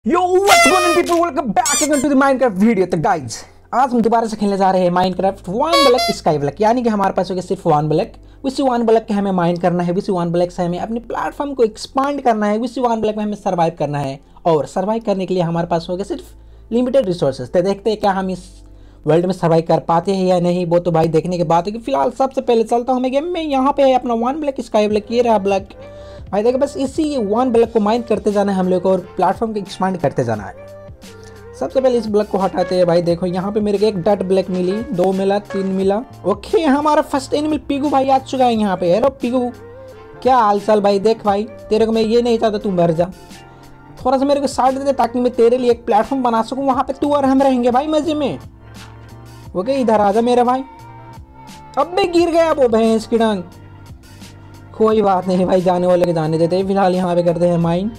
Yo what's going on people, welcome back again to the Minecraft video. तो guys आज हम दोबारा से खेलने जा रहे हैं Minecraft one block sky block, यानी कि हमारे पास होगा सिर्फ वन ब्लॉक। उसी वन ब्लॉक के हमें माइन करना है, उसी वन ब्लॉक से हमें अपने प्लेटफॉर्म को एक्सपांड करना है, उसी वन ब्लॉक में हमें सर्वाइव करना है। और सर्वाइव करने के लिए हमारे पास होगा सिर्फ लिमिटेड रिसोर्सेज। तो देखते हैं क्या हम इस वर्ल्ड में सर्वाइव कर पाते हैं या नहीं, वो तो भाई देखने के बाद है। कि फिलहाल सबसे पहले चलता हूँ मैं गेम में। यहाँ पे है अपना वन ब्लॉक स्काई ब्लॉक, ये रहा ब्लॉक भाई। देखो बस इसी वन ब्लॉक को माइन करते जाना है हम लोग को और प्लेटफॉर्म को एक्सपांड करते जाना है। सबसे पहले इस ब्लॉक को हटाते हैं भाई। देखो यहाँ पे मेरे को एक डट ब्लॉक मिली, 2 मिला, 3 मिला। ओके हमारा फर्स्ट एनिमल पिगू भाई आ चुका है यहाँ पे। हेलो पिगू, क्या हाल चाल भाई? देख भाई तेरे को मैं ये नहीं चाहता तू मर जा, थोड़ा सा मेरे को साइड दे दे ताकि मैं तेरे लिए एक प्लेटफॉर्म बना सकूँ, वहाँ पे तू और हम रहेंगे भाई मजे में। ओके इधर आ जा मेरे भाई। अब मैं गिर गया वो भैंस की डांग। कोई बात नहीं भाई, जाने वाले के जाने देते हैं। फिलहाल यहाँ पे करते हैं माइन।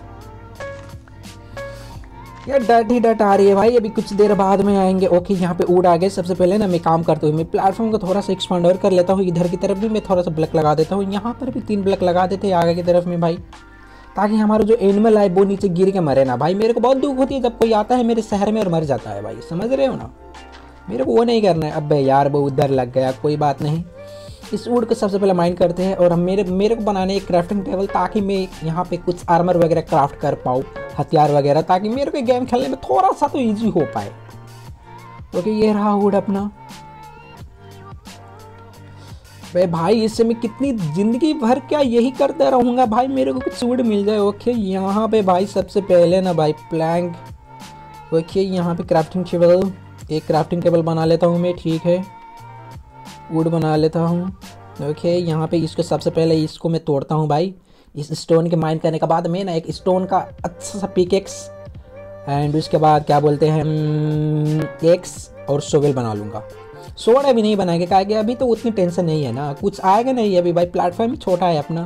यार डट ही डट आ रही है भाई, अभी कुछ देर बाद में आएंगे। ओके यहाँ पे उड़ आ गए। सबसे पहले ना मैं काम करता हूँ, मैं प्लेटफॉर्म को थोड़ा सा एक्सपांड और कर लेता हूँ। इधर की तरफ भी मैं थोड़ा सा ब्लॉक लगा देता हूँ, यहाँ पर भी 3 ब्लॉक लगा देते हैं आगे की तरफ में भाई, ताकि हमारा जो एनिमल है वो नीचे गिर के मरे ना भाई। मेरे को बहुत दुख होती है जब कोई आता है मेरे शहर में और मर जाता है भाई, समझ रहे हो ना? मेरे को वो नहीं करना है। अब यार वो उधर लग गया, कोई बात नहीं। इस वुड को सबसे पहले माइन करते हैं और हम मेरे को बनाने एक क्राफ्टिंग टेबल, ताकि मैं यहाँ पे कुछ आर्मर वगैरह क्राफ्ट कर पाऊँ, हथियार वगैरह, ताकि मेरे को गेम खेलने में थोड़ा सा तो इजी हो पाए। ओके ये रहा वुड अपना। भाई इससे मैं कितनी जिंदगी भर क्या यही करता रहूँगा भाई, मेरे को कुछ वुड मिल जाए। ओके यहाँ पे भाई सबसे पहले ना भाई प्लैंक। ओके यहाँ पे क्राफ्टिंग टेबल, एक क्राफ्टिंग टेबल बना लेता हूँ मैं, ठीक है। वुड बना लेता हूँ। ओके यहाँ पे इसको सबसे पहले इसको मैं तोड़ता हूँ भाई। इस स्टोन के माइन करने के बाद मैं ना एक स्टोन का अच्छा सा पिकेक्स एंड उसके बाद क्या बोलते हैं एक्स और शोवेल बना लूँगा। सोड अभी नहीं बनाएंगे, क्या कि अभी तो उतनी टेंशन नहीं है ना, कुछ आएगा नहीं अभी भाई, प्लेटफॉर्म छोटा है अपना।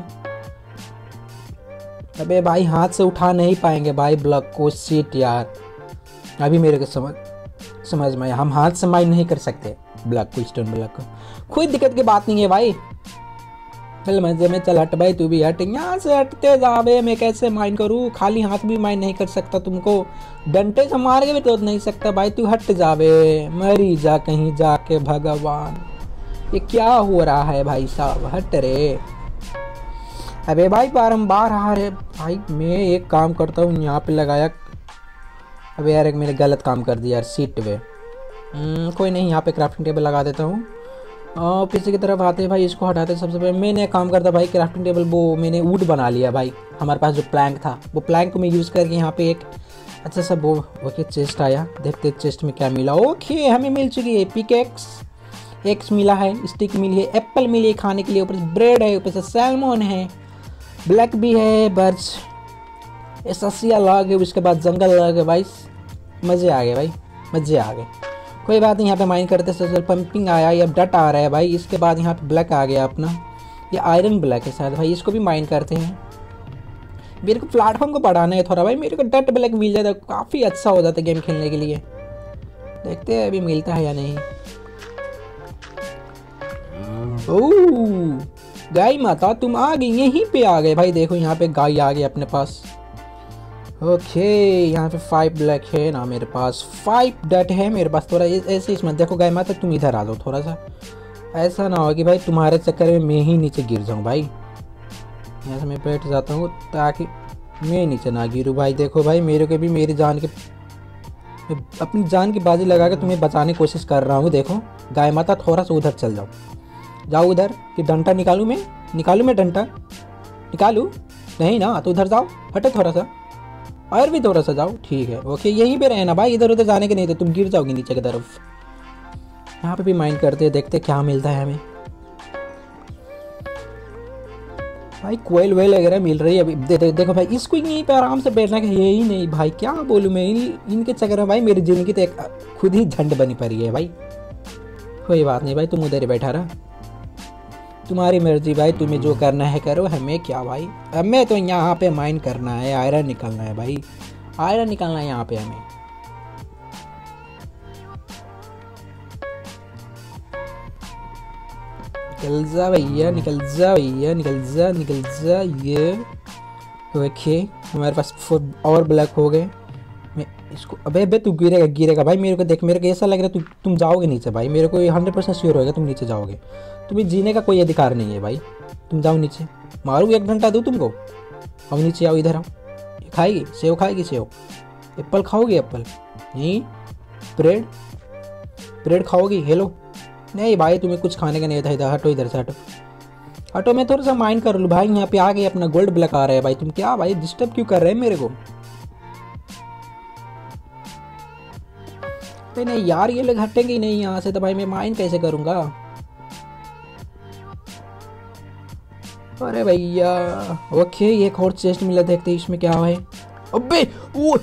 अबे भाई हाथ से उठा नहीं पाएंगे भाई ब्लॉक को, सीट यार। अभी मेरे को समझ में, हम हाथ से माइन नहीं कर सकते ब्लॉक को, स्टोन ब्लॉक को। कोई दिक्कत की बात नहीं है भाई, चल मजे में। चल हट भाई, तू भी हट, यहाँ से हटते जावे। मैं कैसे माइन करूँ, खाली हाथ भी माइन नहीं कर सकता, तुमको डंडे से मार के भी तोड़ नहीं सकता भाई। तू हट जावे, मरी जा कहीं जाके भगवान। ये क्या हो रहा है भाई साहब, हट रे। अबे भाई बारम्बार आ रहे भाई। मैं एक काम करता हूँ, यहाँ पे लगाया। अबे यार एक मैंने गलत काम कर दिया यार, सीट पे। कोई नहीं, यहाँ पे क्राफ्टिंग टेबल लगा देता हूँ। पीछे की तरफ आते हैं भाई, इसको हटाते हैं। सबसे पहले मैंने काम करता भाई क्राफ्टिंग टेबल, वो मैंने वुड बना लिया भाई। हमारे पास जो प्लैंक था वो प्लैंक को मैं यूज़ करके यहाँ पे एक अच्छा सा वो ओके चेस्ट आया। देखते चेस्ट में क्या मिला। ओके हमें मिल चुकी है पिकेक्स, एक्स मिला है, स्टिक मिली है, एप्पल मिली है खाने के लिए, ऊपर से ब्रेड है, ऊपर से सैल्मन है, ब्लैक भी है, बर्च एससिया लॉग है, उसके बाद जंगल लॉग है भाई। मज़े आ गए भाई, मज़े आ गए। कोई बात नहीं, यहाँ पे माइन करते से पंपिंग आया, ये अब डट आ रहा है भाई। इसके बाद यहाँ पे ब्लैक आ गया अपना, ये आयरन ब्लैक है शायद भाई, इसको भी माइन करते हैं। मेरे को प्लेटफॉर्म को बढ़ाना है थोड़ा भाई, मेरे को डट ब्लैक मिल जाता काफ़ी अच्छा हो जाता गेम खेलने के लिए। देखते हैं अभी मिलता है या नहीं। ओह गाय माता तुम आ गई, यहीं पे आ गए भाई। देखो यहाँ पे गाय आ गई अपने पास। ओके यहाँ पे 5 ब्लैक है ना मेरे पास, 5 डट है मेरे पास। थोड़ा ऐसे इसमें देखो गाय माता, तुम इधर आ जाओ थोड़ा सा, ऐसा ना हो कि भाई तुम्हारे चक्कर में मैं ही नीचे गिर जाऊँ भाई। यहाँ से मैं बैठ जाता हूँ ताकि मैं नीचे ना गिरूँ भाई। देखो भाई मेरे को भी मेरी जान के, अपनी जान की बाजी लगा के तुम्हें बचाने की कोशिश कर रहा हूँ। देखो गाय माता थोड़ा सा उधर चल जाओ, जाओ उधर। कि डंटा निकालूँ मैं डंटा निकालूँ? नहीं ना, तो उधर जाओ, हटे थोड़ा सा और भी थोड़ा सा जाओ, ठीक है। ओके यहीं पे रहना भाई, इधर उधर जाने के नहीं तो तुम गिर जाओगे नीचे की तरफ। यहाँ पे भी माइंड करते हैं, देखते क्या मिलता है हमें भाई। कोयल वेल वगैरह मिल रही है अभी। देखो भाई इसको यहीं पे आराम से बैठना है, यही नहीं भाई क्या बोलूँ मैं, इनके चक्कर में भाई मेरी जिंदगी तो एक खुद ही झंड बनी पड़ी है भाई। कोई बात नहीं भाई, तुम उधर ही बैठा रहा, तुम्हारी मर्जी भाई, तुम्हें जो करना है करो, हमें क्या भाई। हमें तो यहाँ पे माइन करना है, आयरन निकालना है भाई, आयरन निकालना है यहाँ पे हमें। निकल जा भैया, निकल जा भैया, निकल जा ये। ओके हमारे पास 4 और ब्लैक हो गए। मैं इसको, अबे तू गिरेगा गिरेगा भाई, मेरे को देख, मेरे को ऐसा लग रहा है तुम जाओगे नीचे भाई, मेरे को 100% श्योर होगा तुम नीचे जाओगे। तुम्हें जीने का कोई अधिकार नहीं है भाई, तुम जाओ नीचे, मारूँ 1 घंटा दूँ तुमको। अब नीचे आओ, इधर आओ। ये खाएगी सेव, खाएगी सेव, एप्पल खाओगी एप्पल, नहीं ब्रेड, ब्रेड खाओगी, हेलो। नहीं भाई तुम्हें कुछ खाने का नहीं था, इधर हटो, इधर से हटो हटो। मैं थोड़ा सा माइंड कर लूँ भाई, यहाँ पे आ गए अपना गोल्ड ब्लॉक आ रहा है भाई, तुम क्या भाई डिस्टर्ब क्यों कर रहे हैं मेरे को। नहीं यार ये लोग हटेंगे ही नहीं यहाँ से, तो भाई मैं माइंड कैसे करूँगा। अरे भैया ओके, एक और चेस्ट मिला, देखते हैं इसमें क्या है। अबे वो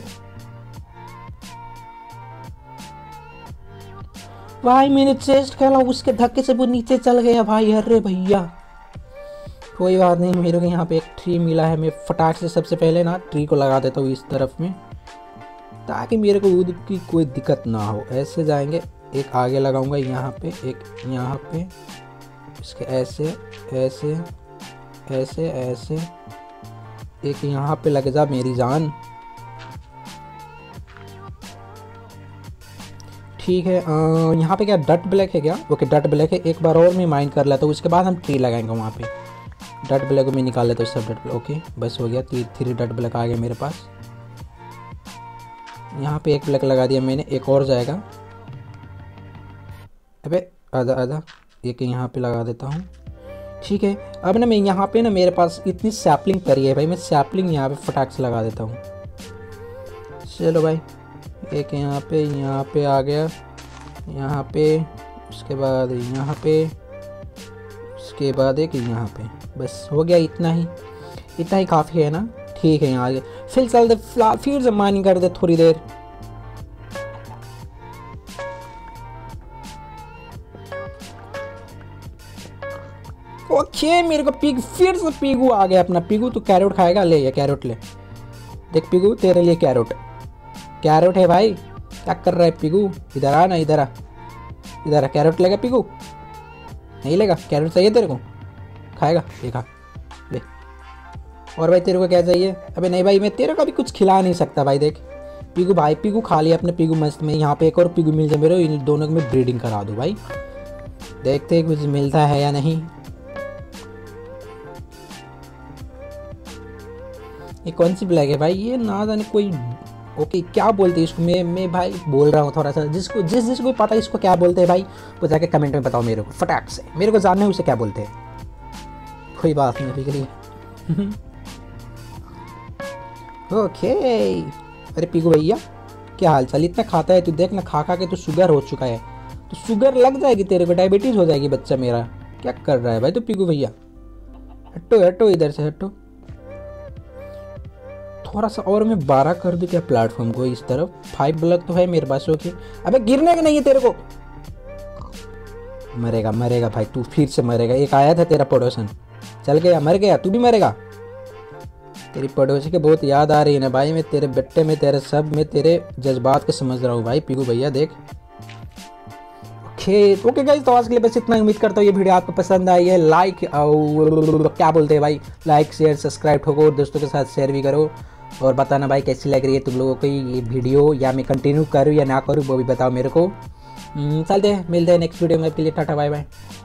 भाई मैंने चेस्ट खेला, उसके धक्के से वो नीचे चल गया भाई। अरे भैया कोई बात नहीं, मेरे को यहाँ पे एक ट्री मिला है, मैं फटाक से सबसे पहले ना ट्री को लगा देता हूँ इस तरफ में, ताकि मेरे को ऊद की कोई दिक्कत ना हो। ऐसे जाएंगे, एक आगे लगाऊंगा यहाँ पे, एक यहाँ पे, इसके ऐसे ऐसे ऐसे ऐसे, एक यहाँ पे लग जा मेरी जान। ठीक है, यहाँ पे क्या डट ब्लैक है क्या? ओके डट ब्लैक है, एक बार और मैं माइंड कर लेता हूँ, उसके बाद हम ट्री लगाएंगे वहाँ पे। डट ब्लैक को मैं निकाल लेता हूँ, सब डट ब्लैक। ओके बस हो गया, 3 डट ब्लैक आ गया मेरे पास। यहाँ पे एक ब्लैक लगा दिया मैंने, एक और जाएगा। अबे आधा आधा, एक यहाँ पे लगा देता हूँ। ठीक है, अब ना मैं यहाँ पे ना, मेरे पास इतनी सैपलिंग पड़ी है भाई, मैं सैपलिंग यहाँ पे फटाक से लगा देता हूँ। चलो भाई, एक यहाँ पे आ गया, यहाँ पे, उसके बाद यहाँ पे, उसके बाद एक यहाँ पे, बस हो गया। इतना ही काफ़ी है ना। ठीक है, यहाँ आगे फिर चल दे, फिर से माइनिंग कर दे थोड़ी देर। ओके मेरे को फिर से पीगू आ गया अपना। पीगू तू कैरेट खाएगा, ले ये कैरेट ले, देख पीगू तेरे लिए कैरेट है भाई। क्या कर रहा है पीगू, इधर आ ना, इधर आ, कैरेट लेगा पीगू? नहीं लेगा, कैरेट चाहिए तेरे को, खाएगा, ये खा ले। और भाई तेरे को क्या चाहिए? अबे नहीं भाई, मैं तेरे को भी कुछ खिला नहीं सकता भाई। देख पीगू भाई, पीगू खा लिया अपने, पीगू मस्त में। यहाँ पे एक और पीगू मिल जाए मेरे, इन दोनों को मैं ब्रीडिंग करा दूँ भाई। देखते हैं कुछ मिलता है या नहीं। ये कौन सी ब्लैक है भाई, ये ना जाने कोई। ओके क्या बोलते हैं इसको, मैं भाई बोल रहा हूँ थोड़ा सा, जिसको पता है इसको क्या बोलते हैं भाई, वो जाके कमेंट में बताओ मेरे को फटाक से, मेरे को जानना है उसे क्या बोलते हैं। कोई बात नहीं फिक्री। ओके अरे पीगू भैया क्या हाल चाल, इतना खाता है तू, देख ना खा के तो शुगर हो चुका है, तो शुगर लग जाएगी तेरे को, डायबिटीज हो जाएगी बच्चा मेरा। क्या कर रहा है भाई तो पीगू भैया, हटो इधर से हटो। थोड़ा सा और मैं 12 कर दूं क्या प्लेटफॉर्म को इस तरफ, 5 ब्लॉक तो है मेरे पास। ओके अबे गिरने का नहीं है तेरे को, मरेगा भाई तू, फिर से मरेगा। एक आया था तेरा पड़ोसन, चल गया, मर गया, तू भी मरेगा। तेरी पड़ोसी की बहुत याद आ रही है ना भाई, मैं तेरे बेटे में, तेरे सब में तेरे जज्बात को समझ रहा हूँ भाई पीगू भैया, देख। ओके गाइस, तो आज के लिए बस इतना। उम्मीद करता हूँ ये वीडियो आपको पसंद आई है। लाइक और क्या बोलते हैं भाई, लाइक शेयर सब्सक्राइब ठोको, और दोस्तों के साथ शेयर भी करो, और बताना भाई कैसी लग रही है तुम लोगों को ये वीडियो, या मैं कंटिन्यू करूँ या ना करूँ वो भी बताओ मेरे को। चलते हैं, मिलते हैं नेक्स्ट वीडियो में, आपके लिए टाटा बाय बाय।